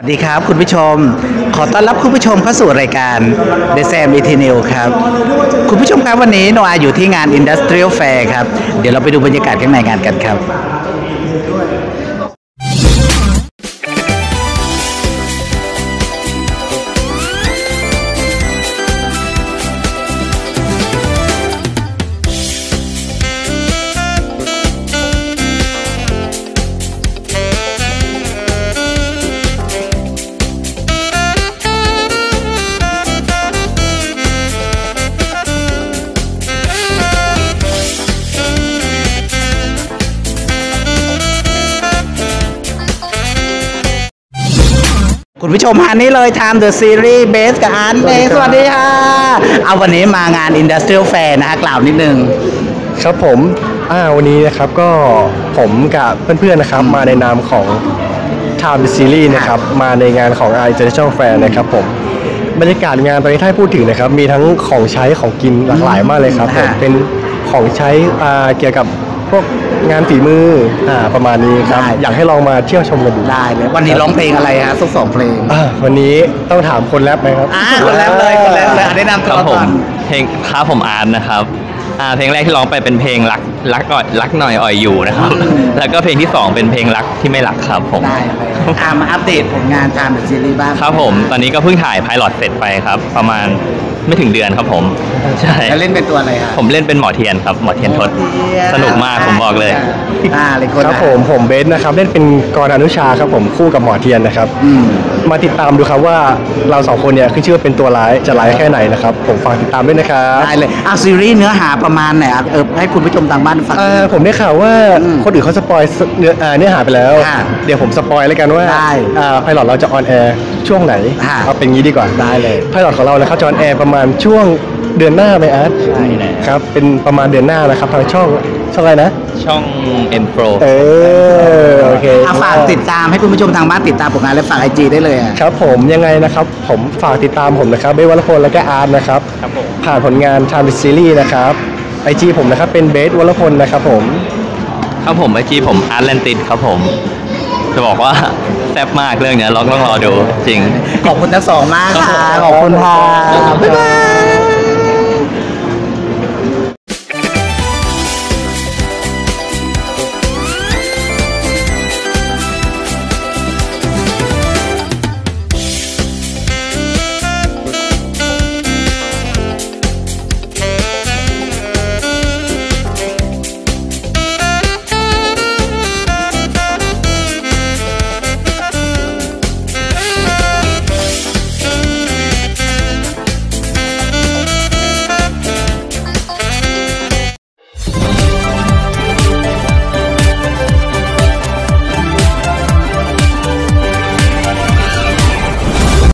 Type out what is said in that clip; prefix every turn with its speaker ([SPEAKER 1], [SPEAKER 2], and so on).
[SPEAKER 1] ดีครับคุณผู้ชมขอต้อนรับคุณผู้ชมเข้าสู่รายการ The Sam ET News ครับคุณผู้ชมครับวันนี้โนอาอยู่ที่งาน Industrial Fair ครับเดี๋ยวเราไปดูบรรยากาศข้างในงานกันครับคุณผู้ชมฮะนี่เลย Time The Series Base กับอันเองสวัสดีค่ะเอาวันนี้มางาน Industrial Fair นะฮะกล่าวนิดนึง
[SPEAKER 2] ครับผมวันนี้นะครับก็ผมกับเพื่อนๆนะครับมาในนามของ Time The Series นะครับมาในงานของ International Fair นะครับผมบรรยากาศงานตอนนี้ถ้าพูดถึงนะครับมีทั้งของใช้ของกินหลากหลายมากเลยครับผมเป็นของใช้เกี่ยวกับพวกงานฝีมือประมาณนี้ครับอยากให้ลองมาเที่ยวชมกันดู
[SPEAKER 1] ได้เลยวันนี้ร้องเพลงอะไรฮะสัก2เพลง
[SPEAKER 2] วันนี้ต้องถามคนแรปไหมครับ
[SPEAKER 1] คนแรปเลยแนะนำตัวก่อน
[SPEAKER 3] เพลงครับผมอาร์ตนะครับเพลงแรกที่ร้องไปเป็นเพลงรักหน่อยอ่อยอยู่นะครับแล้วก็เพลงที่2เป็นเพลงรักที่ไม่รักครับผม
[SPEAKER 1] ได้เลยมาอัปเดตผลงานตามแบบซีรีส์บ้าง
[SPEAKER 3] ครับผมตอนนี้ก็เพิ่งถ่ายไพลอตเสร็จไปครับประมาณไม่ถึงเดือนครับผมใช่
[SPEAKER 1] แล้วเล่นเป็นตัวอะไรครับ
[SPEAKER 3] ผมเล่นเป็นหมอเทียนครับหมอเทียนทศสนุกมากผมบอกเลย
[SPEAKER 2] ครับผมเบสนะครับเล่นเป็นกรอนุชาครับผมคู่กับหมอเทียนนะครับมาติดตามดูครับว่าเรา2คนเนี่ยขึ้นชื่อว่าเป็นตัวร้ายจะร้ายแค่ไหนนะครับผมฝากติดตามด้วยนะครับ
[SPEAKER 1] ได้เลยซีรีส์เนื้อหาประมาณไหนให้คุณผู้ชมทางบ้านฟัง
[SPEAKER 2] ผมได้ข่าวว่าคนอื่นเขาสปอยเนื้อหาไปแล้วเดี๋ยวผมสปอยแล้วกันว่าไพลอตเราจะออนแอร์ช่วงไหนเอาเป็นงี้ดีกว่า
[SPEAKER 1] ได้เลย
[SPEAKER 2] ไพลอตของเรานะครับจะออนแอร์ประมาณช่วงเดือนหน้าไหมอาร์ตใช่ครับเป็นประมาณเดือนหน้านะครับทางช่องอะไรนะ
[SPEAKER 3] ช่อง M Pro
[SPEAKER 2] โอเค
[SPEAKER 1] ฝากติดตามให้คุณผู้ชมทางบ้านติดตามผลงานและฝาก IG ได้เลย
[SPEAKER 2] ครับผมยังไงนะครับผมฝากติดตามผมนะครับเบสวรพลและก็อาร์ตนะครับผ่านผลงาน Time The Series นะครับ IG ผมนะครับเป็นเบสวรพลนะครับผม
[SPEAKER 3] ครับผม IG ผมอาร์ตแลนติดครับผมจะบอกว่าแซ่บมากเรื่องนี้ต้องรอดูจริง
[SPEAKER 1] ขอบคุณทั้งสองมากค่ะขอบคุณค่ะบ๊ายบาย